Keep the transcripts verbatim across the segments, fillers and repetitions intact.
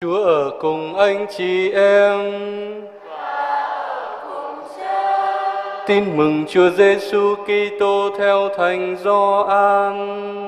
Chúa ở cùng anh chị em. Tin mừng Chúa Giêsu Kitô theo Thánh Gioan.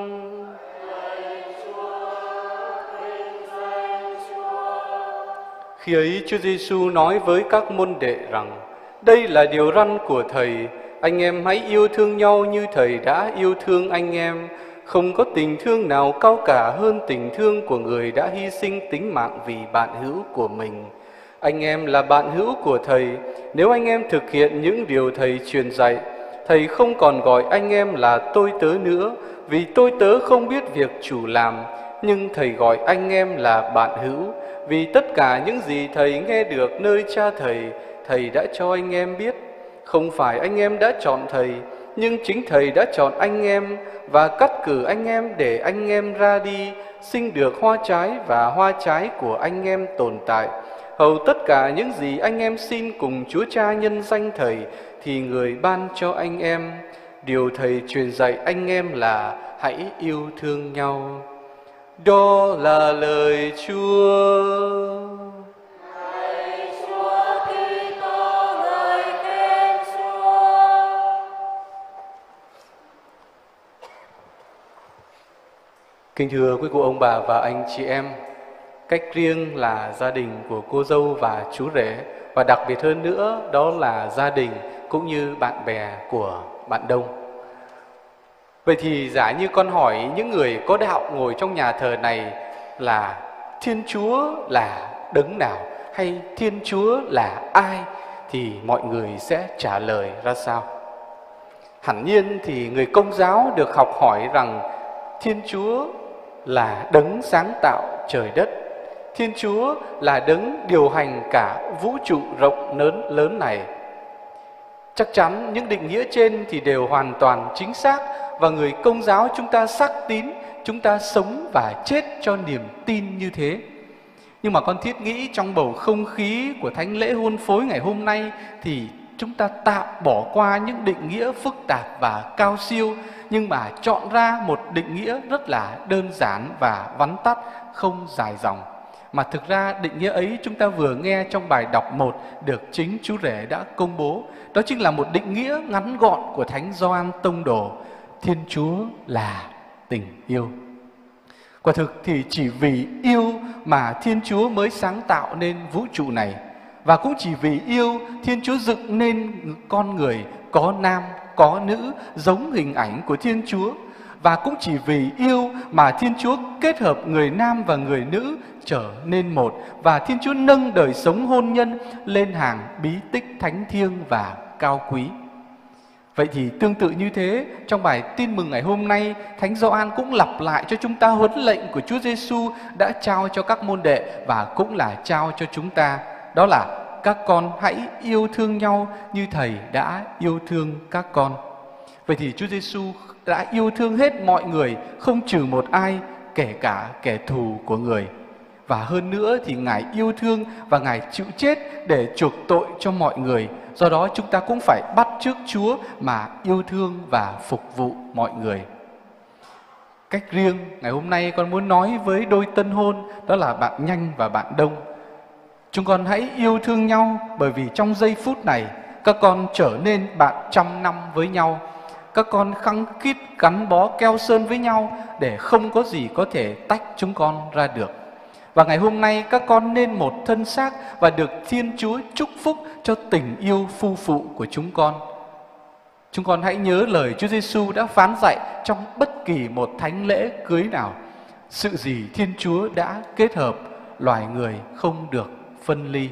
Khi ấy Chúa Giêsu nói với các môn đệ rằng: đây là điều răn của Thầy, anh em hãy yêu thương nhau như Thầy đã yêu thương anh em. Không có tình thương nào cao cả hơn tình thương của người đã hy sinh tính mạng vì bạn hữu của mình. Anh em là bạn hữu của Thầy, nếu anh em thực hiện những điều Thầy truyền dạy. Thầy không còn gọi anh em là tôi tớ nữa, vì tôi tớ không biết việc chủ làm, nhưng Thầy gọi anh em là bạn hữu, vì tất cả những gì Thầy nghe được nơi Cha Thầy, Thầy đã cho anh em biết. Không phải anh em đã chọn Thầy, nhưng chính Thầy đã chọn anh em và cắt cử anh em để anh em ra đi, sinh được hoa trái và hoa trái của anh em tồn tại. Hầu tất cả những gì anh em xin cùng Chúa Cha nhân danh Thầy thì Người ban cho anh em. Điều Thầy truyền dạy anh em là hãy yêu thương nhau. Đó là lời Chúa. Lạy Chúa Kitô, lời khen Chúa. Kính thưa quý cụ ông bà và anh chị em, cách riêng là gia đình của cô dâu và chú rể, và đặc biệt hơn nữa đó là gia đình cũng như bạn bè của bạn Đông. Vậy thì giả như con hỏi những người có đạo ngồi trong nhà thờ này là Thiên Chúa là đấng nào hay Thiên Chúa là ai, thì mọi người sẽ trả lời ra sao? Hẳn nhiên thì người Công giáo được học hỏi rằng Thiên Chúa là đấng sáng tạo trời đất. Thiên Chúa là đấng điều hành cả vũ trụ rộng lớn lớn này. Chắc chắn những định nghĩa trên thì đều hoàn toàn chính xác, và người Công giáo chúng ta xác tín, chúng ta sống và chết cho niềm tin như thế. Nhưng mà con thiết nghĩ trong bầu không khí của thánh lễ hôn phối ngày hôm nay thì chúng ta tạm bỏ qua những định nghĩa phức tạp và cao siêu, nhưng mà chọn ra một định nghĩa rất là đơn giản và vắn tắt, không dài dòng. Mà thực ra định nghĩa ấy chúng ta vừa nghe trong bài đọc một được chính chú rể đã công bố. Đó chính là một định nghĩa ngắn gọn của Thánh Gioan Tông Đồ: Thiên Chúa là tình yêu. Quả thực thì chỉ vì yêu mà Thiên Chúa mới sáng tạo nên vũ trụ này. Và cũng chỉ vì yêu, Thiên Chúa dựng nên con người có nam, có nữ, giống hình ảnh của Thiên Chúa. Và cũng chỉ vì yêu mà Thiên Chúa kết hợp người nam và người nữ trở nên một, và Thiên Chúa nâng đời sống hôn nhân lên hàng bí tích thánh thiêng và cao quý. Vậy thì tương tự như thế, trong bài tin mừng ngày hôm nay, Thánh Gioan cũng lặp lại cho chúng ta huấn lệnh của Chúa Giêsu đã trao cho các môn đệ và cũng là trao cho chúng ta. Đó là các con hãy yêu thương nhau như Thầy đã yêu thương các con. Vậy thì Chúa Giêsu đã yêu thương hết mọi người, không trừ một ai, kể cả kẻ thù của người. Và hơn nữa thì Ngài yêu thương và Ngài chịu chết để chuộc tội cho mọi người. Do đó chúng ta cũng phải bắt chước Chúa mà yêu thương và phục vụ mọi người. Cách riêng, ngày hôm nay con muốn nói với đôi tân hôn, đó là bạn Nhanh và bạn Đông. Chúng con hãy yêu thương nhau, bởi vì trong giây phút này các con trở nên bạn trăm năm với nhau. Các con khăng khít gắn bó keo sơn với nhau để không có gì có thể tách chúng con ra được. Và ngày hôm nay các con nên một thân xác và được Thiên Chúa chúc phúc cho tình yêu phu phụ của chúng con. Chúng con hãy nhớ lời Chúa Giêsu đã phán dạy trong bất kỳ một thánh lễ cưới nào: sự gì Thiên Chúa đã kết hợp, loài người không được phân ly.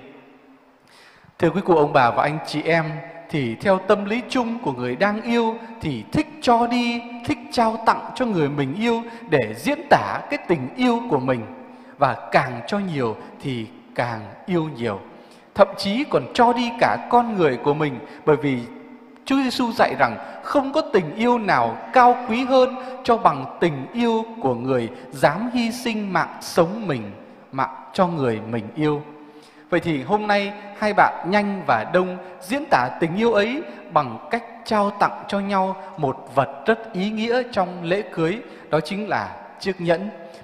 Thưa quý cụ ông bà và anh chị em, thì theo tâm lý chung của người đang yêu thì thích cho đi, thích trao tặng cho người mình yêu để diễn tả cái tình yêu của mình. Và càng cho nhiều thì càng yêu nhiều. Thậm chí còn cho đi cả con người của mình, bởi vì Chúa Giêsu dạy rằng không có tình yêu nào cao quý hơn cho bằng tình yêu của người dám hy sinh mạng sống mình, mạng cho người mình yêu. Vậy thì hôm nay hai bạn Nhanh và Đông diễn tả tình yêu ấy bằng cách trao tặng cho nhau một vật rất ý nghĩa trong lễ cưới, đó chính là chiếc nhẫn.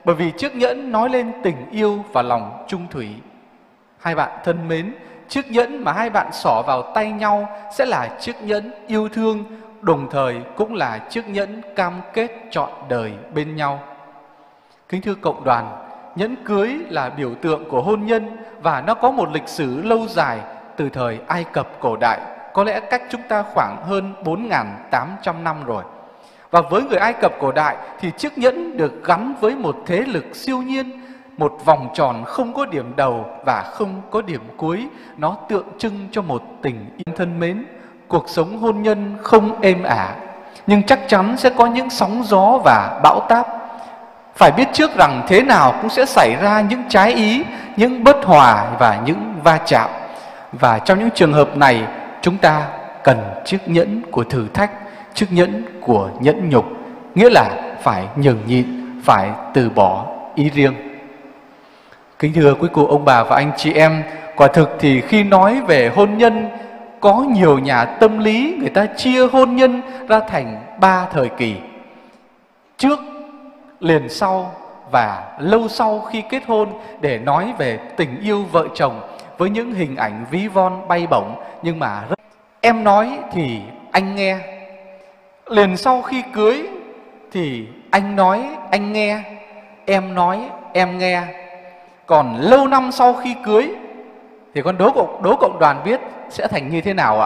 Bởi vì chiếc nhẫn nói lên tình yêu và lòng trung thủy. Hai bạn thân mến, chiếc nhẫn mà hai bạn xỏ vào tay nhau sẽ là chiếc nhẫn yêu thương, đồng thời cũng là chiếc nhẫn cam kết trọn đời bên nhau. Kính thưa cộng đoàn, nhẫn cưới là biểu tượng của hôn nhân và nó có một lịch sử lâu dài từ thời Ai Cập cổ đại, có lẽ cách chúng ta khoảng hơn bốn nghìn tám trăm năm rồi. Và với người Ai Cập cổ đại thì chiếc nhẫn được gắn với một thế lực siêu nhiên, một vòng tròn không có điểm đầu và không có điểm cuối. Nó tượng trưng cho một tình yêu thân mến. Cuộc sống hôn nhân không êm ả, nhưng chắc chắn sẽ có những sóng gió và bão táp. Phải biết trước rằng thế nào cũng sẽ xảy ra những trái ý, những bất hòa và những va chạm. Và trong những trường hợp này, chúng ta cần chiếc nhẫn của thử thách, chiếc nhẫn của nhẫn nhục, nghĩa là phải nhường nhịn, phải từ bỏ ý riêng. Kính thưa quý cô ông bà và anh chị em, quả thực thì khi nói về hôn nhân, có nhiều nhà tâm lý người ta chia hôn nhân ra thành ba thời kỳ: trước, liền sau và lâu sau khi kết hôn, để nói về tình yêu vợ chồng với những hình ảnh ví von bay bổng. Nhưng mà rất... em nói thì anh nghe, liền sau khi cưới thì anh nói anh nghe, em nói em nghe. Còn lâu năm sau khi cưới thì con đố cộng, đố cộng đoàn biết sẽ thành như thế nào ạ?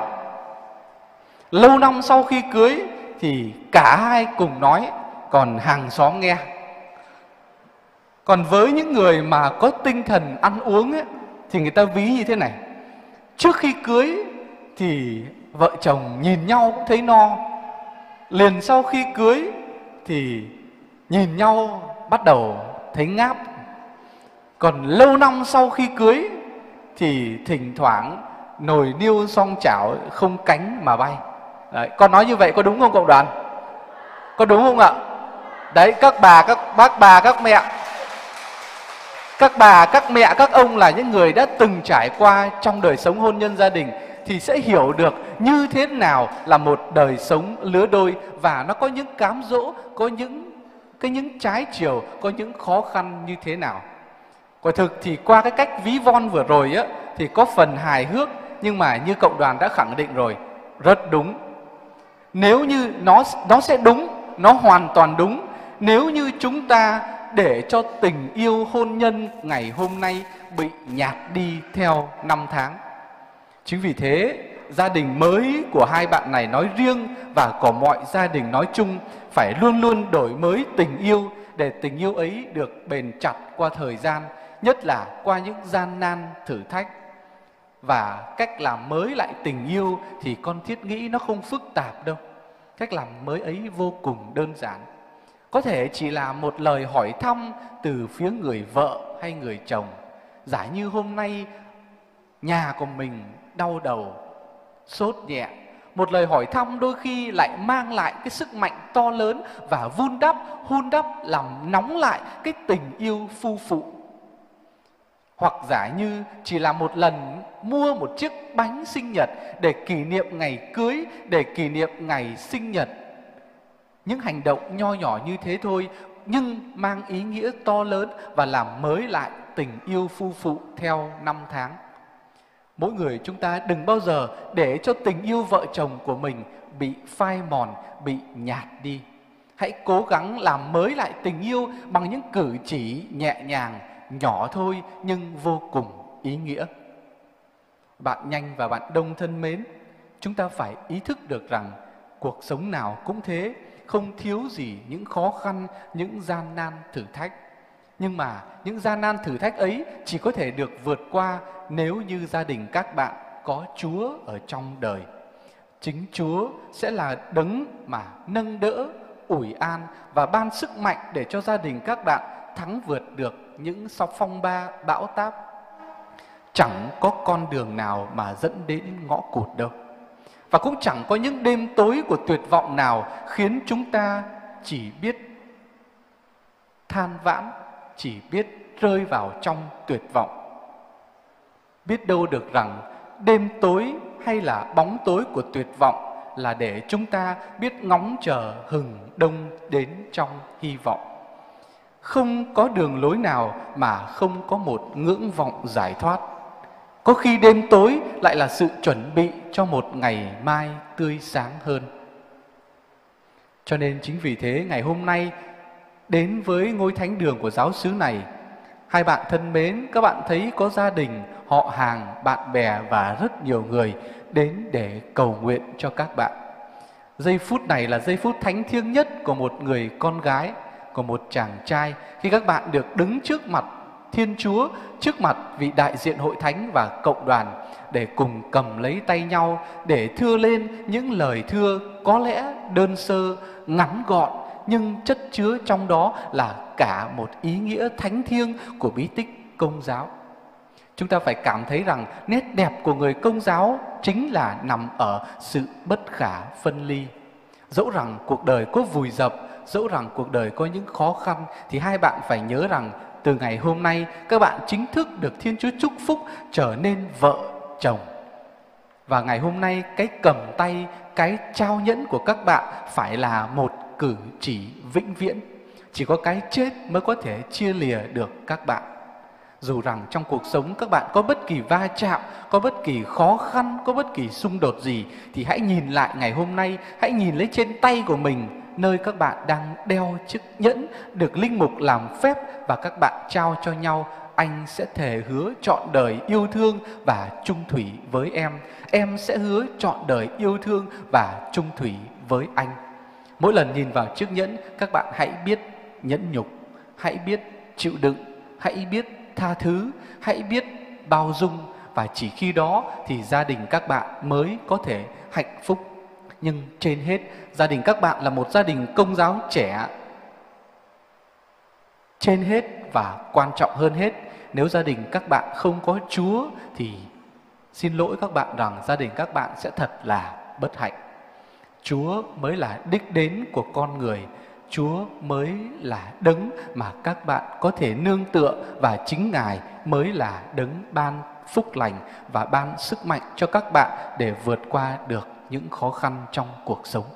Lâu năm sau khi cưới thì cả hai cùng nói, còn hàng xóm nghe. Còn với những người mà có tinh thần ăn uống ấy, thì người ta ví như thế này: trước khi cưới thì vợ chồng nhìn nhau cũng thấy no, liền sau khi cưới thì nhìn nhau bắt đầu thấy ngáp. Còn lâu năm sau khi cưới thì thỉnh thoảng nồi niêu song chảo không cánh mà bay. Đấy, con nói như vậy có đúng không cộng đoàn? Có đúng không ạ? Đấy, các bà, các bác bà, các mẹ, các bà, các mẹ, các ông là những người đã từng trải qua trong đời sống hôn nhân gia đình thì sẽ hiểu được như thế nào là một đời sống lứa đôi, và nó có những cám dỗ, có những cái những trái chiều, có những khó khăn như thế nào. Quả thực thì qua cái cách ví von vừa rồi á, thì có phần hài hước, nhưng mà như cộng đoàn đã khẳng định rồi, rất đúng. Nếu như nó nó sẽ đúng, nó hoàn toàn đúng nếu như chúng ta để cho tình yêu hôn nhân ngày hôm nay bị nhạt đi theo năm tháng. Chính vì thế, gia đình mới của hai bạn này nói riêng và của mọi gia đình nói chung phải luôn luôn đổi mới tình yêu, để tình yêu ấy được bền chặt qua thời gian, nhất là qua những gian nan thử thách. Và cách làm mới lại tình yêu thì con thiết nghĩ nó không phức tạp đâu. Cách làm mới ấy vô cùng đơn giản. Có thể chỉ là một lời hỏi thăm từ phía người vợ hay người chồng. Giả như hôm nay nhà của mình đau đầu, sốt nhẹ, một lời hỏi thăm đôi khi lại mang lại cái sức mạnh to lớn và vun đắp, hun đắp, làm nóng lại cái tình yêu phu phụ. Hoặc giả như chỉ là một lần mua một chiếc bánh sinh nhật để kỷ niệm ngày cưới, để kỷ niệm ngày sinh nhật. Những hành động nho nhỏ như thế thôi, nhưng mang ý nghĩa to lớn và làm mới lại tình yêu phu phụ theo năm tháng. Mỗi người chúng ta đừng bao giờ để cho tình yêu vợ chồng của mình bị phai mòn, bị nhạt đi. Hãy cố gắng làm mới lại tình yêu bằng những cử chỉ nhẹ nhàng, nhỏ thôi nhưng vô cùng ý nghĩa. Bạn Nhanh và bạn Đông thân mến, chúng ta phải ý thức được rằng cuộc sống nào cũng thế, không thiếu gì những khó khăn, những gian nan thử thách. Nhưng mà những gian nan thử thách ấy chỉ có thể được vượt qua nếu như gia đình các bạn có Chúa ở trong đời. Chính Chúa sẽ là đấng mà nâng đỡ, ủi an và ban sức mạnh để cho gia đình các bạn thắng vượt được những sóng phong ba, bão táp. Chẳng có con đường nào mà dẫn đến ngõ cụt đâu. Và cũng chẳng có những đêm tối của tuyệt vọng nào khiến chúng ta chỉ biết than vãn, chỉ biết rơi vào trong tuyệt vọng. Biết đâu được rằng đêm tối hay là bóng tối của tuyệt vọng là để chúng ta biết ngóng chờ hừng đông đến trong hy vọng. Không có đường lối nào mà không có một ngưỡng vọng giải thoát. Có khi đêm tối lại là sự chuẩn bị cho một ngày mai tươi sáng hơn. Cho nên chính vì thế ngày hôm nay đến với ngôi thánh đường của giáo xứ này, hai bạn thân mến, các bạn thấy có gia đình, họ hàng, bạn bè và rất nhiều người đến để cầu nguyện cho các bạn. Giây phút này là giây phút thánh thiêng nhất của một người con gái, của một chàng trai, khi các bạn được đứng trước mặt Thiên Chúa, trước mặt vị đại diện hội thánh và cộng đoàn để cùng cầm lấy tay nhau, để thưa lên những lời thưa có lẽ đơn sơ, ngắn gọn, nhưng chất chứa trong đó là cả một ý nghĩa thánh thiêng của bí tích Công giáo. Chúng ta phải cảm thấy rằng nét đẹp của người Công giáo chính là nằm ở sự bất khả phân ly. Dẫu rằng cuộc đời có vùi dập, dẫu rằng cuộc đời có những khó khăn, thì hai bạn phải nhớ rằng từ ngày hôm nay các bạn chính thức được Thiên Chúa chúc phúc trở nên vợ chồng. Và ngày hôm nay cái cầm tay, cái trao nhẫn của các bạn phải là một cử chỉ vĩnh viễn. Chỉ có cái chết mới có thể chia lìa được các bạn. Dù rằng trong cuộc sống các bạn có bất kỳ va chạm, có bất kỳ khó khăn, có bất kỳ xung đột gì, thì hãy nhìn lại ngày hôm nay, hãy nhìn lấy trên tay của mình, nơi các bạn đang đeo chiếc nhẫn được linh mục làm phép và các bạn trao cho nhau. Anh sẽ thề hứa trọn đời yêu thương và chung thủy với em. Em sẽ hứa trọn đời yêu thương và chung thủy với anh. Mỗi lần nhìn vào chiếc nhẫn, các bạn hãy biết nhẫn nhục, hãy biết chịu đựng, hãy biết tha thứ, hãy biết bao dung. Và chỉ khi đó thì gia đình các bạn mới có thể hạnh phúc. Nhưng trên hết, gia đình các bạn là một gia đình Công giáo trẻ. Trên hết và quan trọng hơn hết, nếu gia đình các bạn không có Chúa thì xin lỗi các bạn rằng gia đình các bạn sẽ thật là bất hạnh. Chúa mới là đích đến của con người. Chúa mới là đấng mà các bạn có thể nương tựa, và chính Ngài mới là đấng ban phúc lành và ban sức mạnh cho các bạn để vượt qua được những khó khăn trong cuộc sống.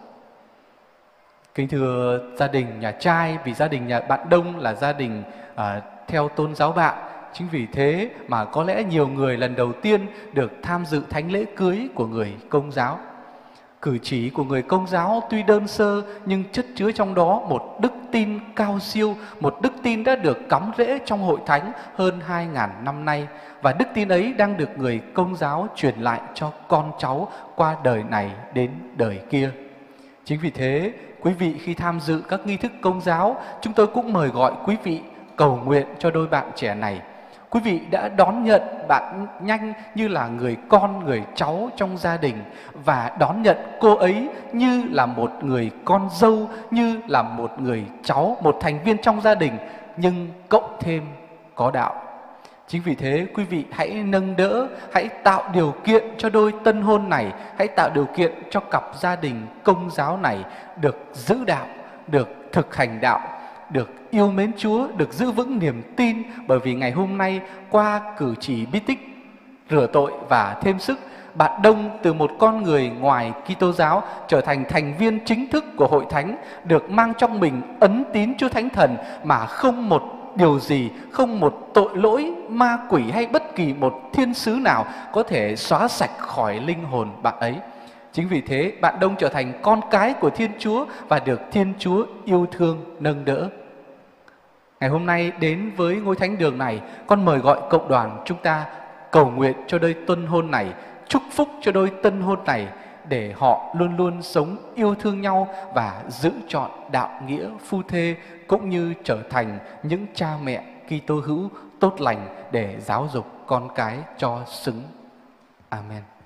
Kính thưa gia đình nhà trai, vì gia đình nhà bạn Đông là gia đình à, theo tôn giáo bạn, chính vì thế mà có lẽ nhiều người lần đầu tiên được tham dự thánh lễ cưới của người Công giáo. Cử chỉ của người Công giáo tuy đơn sơ nhưng chất chứa trong đó một đức tin cao siêu, một đức tin đã được cắm rễ trong hội thánh hơn hai ngàn năm nay. Và đức tin ấy đang được người Công giáo truyền lại cho con cháu qua đời này đến đời kia. Chính vì thế, quý vị khi tham dự các nghi thức Công giáo, chúng tôi cũng mời gọi quý vị cầu nguyện cho đôi bạn trẻ này. Quý vị đã đón nhận bạn nhanh như là người con, người cháu trong gia đình, và đón nhận cô ấy như là một người con dâu, như là một người cháu, một thành viên trong gia đình, nhưng cộng thêm có đạo. Chính vì thế quý vị hãy nâng đỡ, hãy tạo điều kiện cho đôi tân hôn này, hãy tạo điều kiện cho cặp gia đình Công giáo này được giữ đạo, được thực hành đạo, được yêu mến Chúa, được giữ vững niềm tin. Bởi vì ngày hôm nay qua cử chỉ bí tích rửa tội và thêm sức, bạn Đông từ một con người ngoài Kitô giáo trở thành thành viên chính thức của hội thánh, được mang trong mình ấn tín Chúa Thánh Thần mà không một điều gì, không một tội lỗi, ma quỷ hay bất kỳ một thiên sứ nào có thể xóa sạch khỏi linh hồn bạn ấy. Chính vì thế bạn Đông trở thành con cái của Thiên Chúa và được Thiên Chúa yêu thương nâng đỡ. Ngày hôm nay đến với ngôi thánh đường này, con mời gọi cộng đoàn chúng ta cầu nguyện cho đôi tân hôn này, chúc phúc cho đôi tân hôn này để họ luôn luôn sống yêu thương nhau và giữ trọn đạo nghĩa phu thê, cũng như trở thành những cha mẹ Kitô hữu tốt lành để giáo dục con cái cho xứng. Amen.